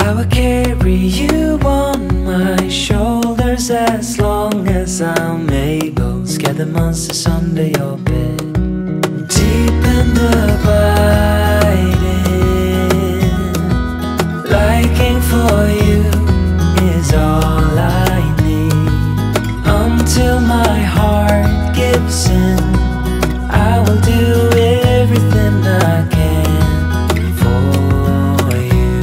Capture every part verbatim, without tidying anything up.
I will carry you on my shoulders as long as I'm able. Scare the monsters under your bed. Deep and abiding, liking for you is all I need. Until my heart gives in, I will do everything I can for you.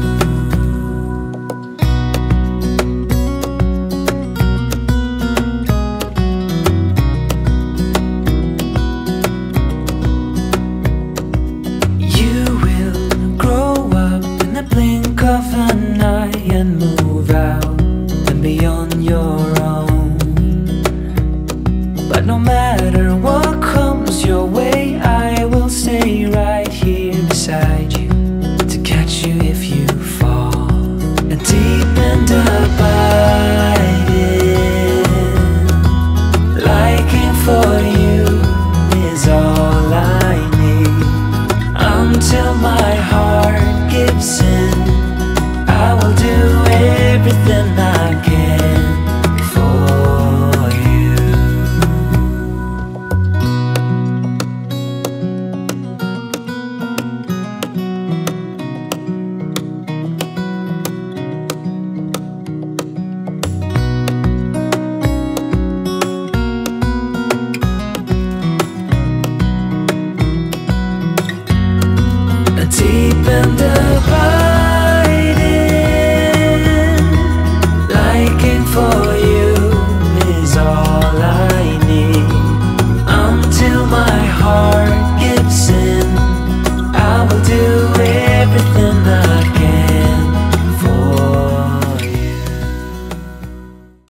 You will grow up in the blink of an eye and move out and be on your own. But no matter what comes your way, I will stay right here beside you to catch you if you fall. And deep and abiding, liking for you is all I need. Until my heart gives in, I will do everything I can for you. Deep and abiding, liking for you is all I need. Until my heart gives in, I will do everything